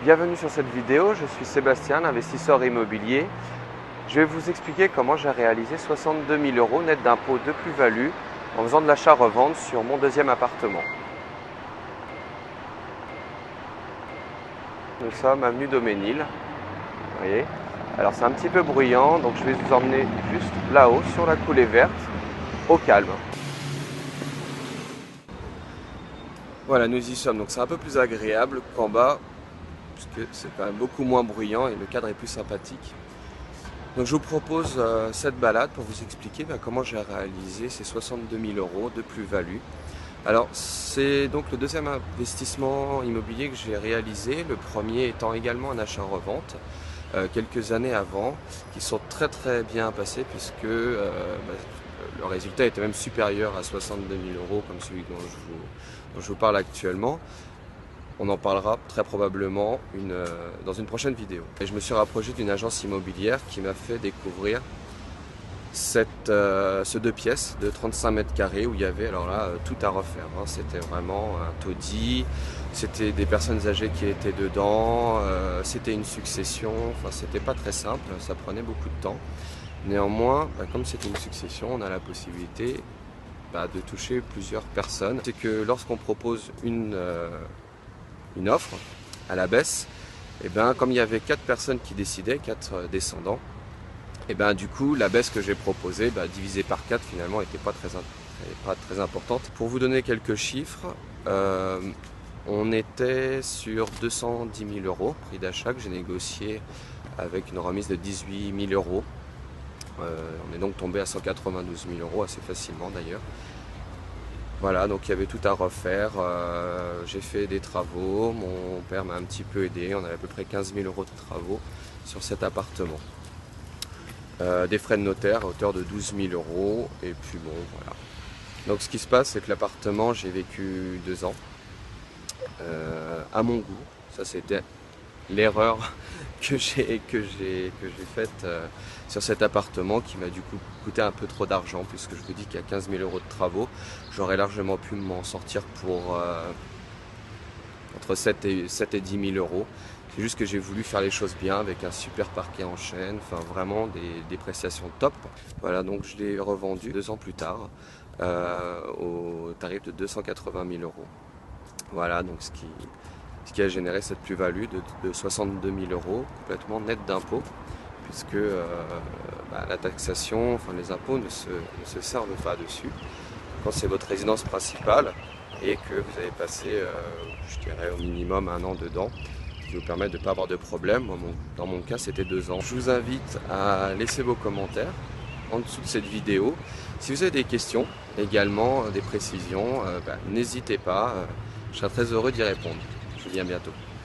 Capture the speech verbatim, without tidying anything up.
Bienvenue sur cette vidéo, je suis Sébastien, investisseur immobilier. Je vais vous expliquer comment j'ai réalisé soixante-deux mille euros net d'impôts de plus-value en faisant de l'achat-revente sur mon deuxième appartement. Nous sommes avenue Daumesnil, vous voyez. Alors c'est un petit peu bruyant, donc je vais vous emmener juste là-haut sur la coulée verte, au calme. Voilà, nous y sommes, donc c'est un peu plus agréable qu'en bas, puisque c'est quand même beaucoup moins bruyant et le cadre est plus sympathique. Donc je vous propose euh, cette balade pour vous expliquer ben, comment j'ai réalisé ces soixante-deux mille euros de plus-value. Alors c'est donc le deuxième investissement immobilier que j'ai réalisé, le premier étant également un achat-revente, euh, quelques années avant, qui sont très très bien passés puisque euh, ben, le résultat était même supérieur à soixante-deux mille euros comme celui dont je vous, dont je vous parle actuellement. On en parlera très probablement une, euh, dans une prochaine vidéo. Et je me suis rapproché d'une agence immobilière qui m'a fait découvrir cette, euh, ce deux pièces de trente-cinq mètres carrés où il y avait alors là euh, tout à refaire. Hein. C'était vraiment un taudis, c'était des personnes âgées qui étaient dedans, euh, c'était une succession, enfin c'était pas très simple, ça prenait beaucoup de temps. Néanmoins, bah, comme c'était une succession, on a la possibilité bah, de toucher plusieurs personnes. C'est que lorsqu'on propose une... Euh, une offre à la baisse, et ben comme il y avait quatre personnes qui décidaient, quatre descendants, et ben du coup la baisse que j'ai proposée, ben, divisée par quatre finalement n'était pas très, pas très importante. Pour vous donner quelques chiffres, euh, on était sur deux cent dix mille euros prix d'achat que j'ai négocié avec une remise de dix-huit mille euros. Euh, on est donc tombé à cent quatre-vingt-douze mille euros assez facilement d'ailleurs. Voilà, donc il y avait tout à refaire, euh, j'ai fait des travaux, mon père m'a un petit peu aidé, on avait à peu près quinze mille euros de travaux sur cet appartement. Euh, des frais de notaire à hauteur de douze mille euros, et puis bon, voilà. Donc ce qui se passe, c'est que l'appartement, j'ai vécu deux ans, euh, à mon goût, ça c'était l'erreur que j'ai que j'ai que j'ai faite euh, sur cet appartement qui m'a du coup coûté un peu trop d'argent, puisque je vous dis qu'il y a quinze mille euros de travaux, j'aurais largement pu m'en sortir pour euh, entre sept et dix mille euros. C'est juste que j'ai voulu faire les choses bien avec un super parquet en chêne, enfin vraiment des, des prestations top. Voilà, donc je l'ai revendu deux ans plus tard euh, au tarif de deux cent quatre-vingt mille euros. Voilà, donc ce qui ce qui a généré cette plus-value de, de soixante-deux mille euros, complètement net d'impôts, puisque euh, bah, la taxation, enfin les impôts ne se, ne se servent pas dessus. Quand c'est votre résidence principale et que vous avez passé, euh, je dirais au minimum un an dedans, qui vous permet de ne pas avoir de problème. Moi, mon, dans mon cas, c'était deux ans. Je vous invite à laisser vos commentaires en dessous de cette vidéo. Si vous avez des questions, également des précisions, euh, bah, n'hésitez pas, euh, je serai très heureux d'y répondre. Je vous dis à bientôt.